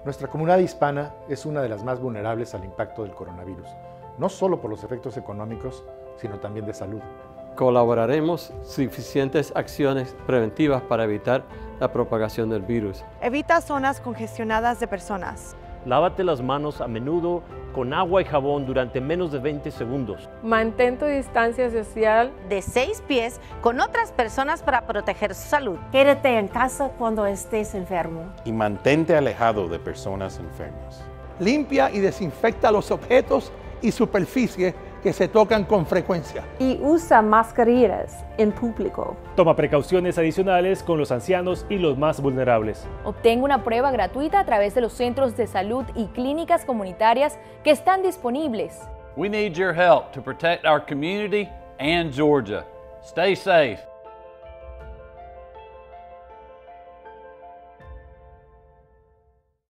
Nuestra comunidad hispana es una de las más vulnerables al impacto del coronavirus, no solo por los efectos económicos, sino también de salud. Colaboraremos suficientes acciones preventivas para evitar la propagación del virus. Evita zonas congestionadas de personas. Lávate las manos a menudo con agua y jabón durante menos de 20 segundos. Mantén tu distancia social de 6 pies con otras personas para proteger su salud. Quédate en casa cuando estés enfermo. Y mantente alejado de personas enfermas. Limpia y desinfecta los objetos y superficies que se tocan con frecuencia. Y usa mascarillas en público. Toma precauciones adicionales con los ancianos y los más vulnerables. Obtenga una prueba gratuita a través de los centros de salud y clínicas comunitarias que están disponibles. We need your help to protect our community and Georgia. Stay safe.